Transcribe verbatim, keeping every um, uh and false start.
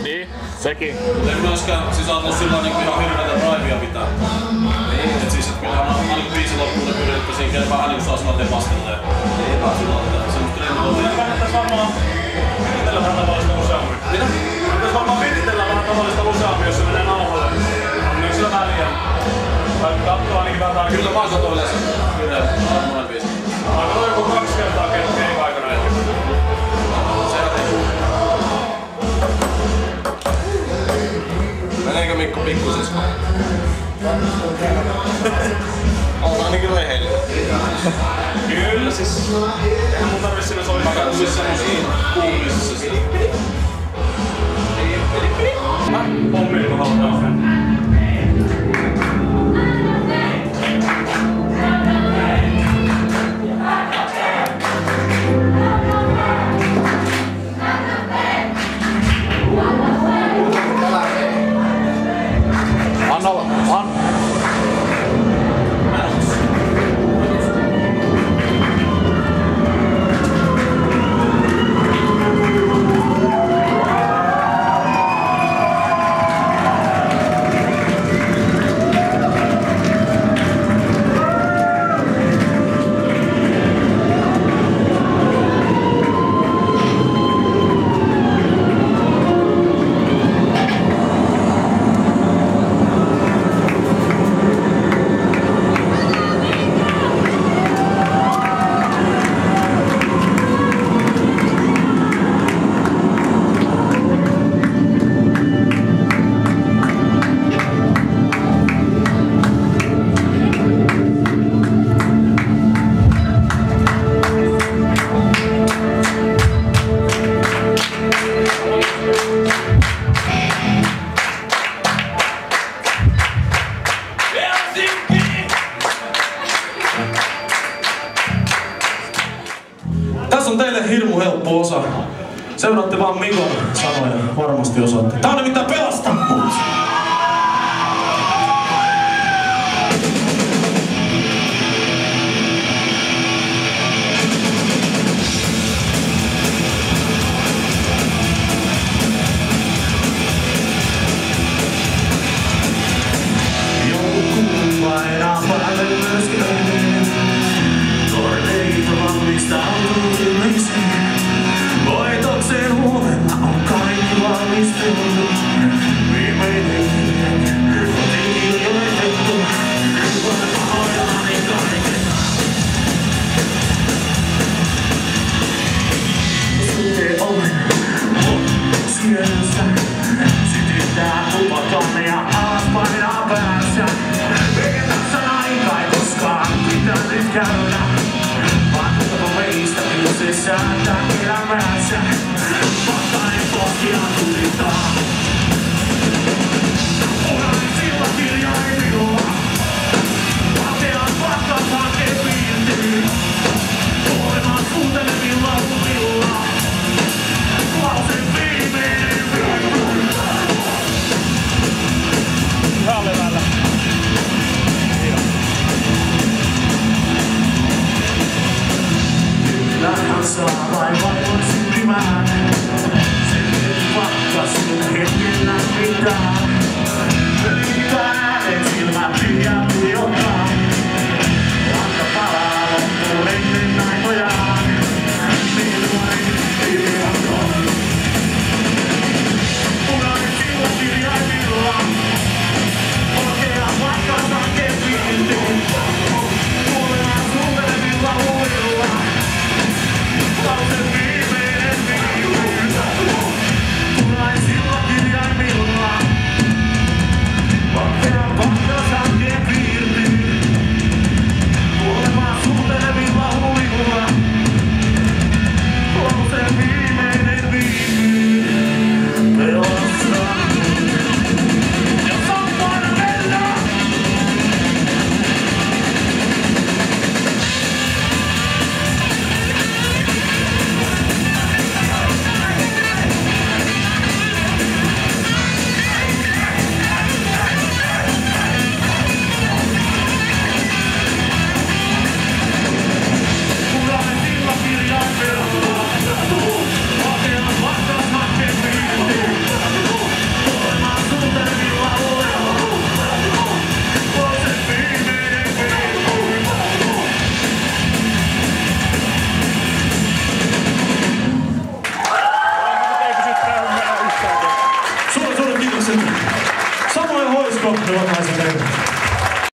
Niin, sekin. Mutta ei myöskään siis ajatellut sillä niinku ihan hirveätä drivea pitää. Niin. Et siis et kyllä on aina biisi loppuun pyydettä siinä vähän niinku saa sillä tepastelee. Ei vaan sillä lailla. Semmoista lentokotia. Kannattais varmaan viritellä vähän tavallista useammin. Mitä? Kannattais varmaan viritellä vähän tavallista useammin, jos se menee nauhalle. Niin sillä väliä. Tai katsoa ainakin vähän tarkemmin. Kyllä vaan katoo yleensä. Kyllä, monen biisin. Aika noin joku kaksi kertaa keikka aikana ehkä. Sehän ei. Meneekö Mikko pikkusisko? On ainakin rehellinen. Kyllä siis. Eihän mun tarvis sinne soittaa. Mä katsoin semmosiin kuumisissa sitä. Mä pommiin kun halutaan. Anna, an... Tässä on teille hirmu helppo osa. Seuraatte vaan Mikon sanoja, varmasti osaatte. Tää on nimittäin Pelasta mut! Joulukuun painaa päälle myöskään. Korteita valmistautuu yleiseen. Voitokseen huomenna on kaikki valmistunut. Viimeinen on iljoitettu. Olen pahoillani kaikesta. Sulkee oven sieltä. Sytyttää tupakan ja alas painaa päässä. Eikä tässä aikaa ei koskaan pitänyt käydä. Vaatutapa meistä se säätää elämänsä. Vastainen pohtia tulitaan. Odanin sillä kirjaimilla. Valtean vastaan hankkeen piirtyy. Olemaan suuntelevilla lumilla. Lausen viimeinen viikko. Ihan levällä. Kyllähän saa vain vaivon syntymään. Sen veti vakka Mikko, ruokaisen tervetuloa.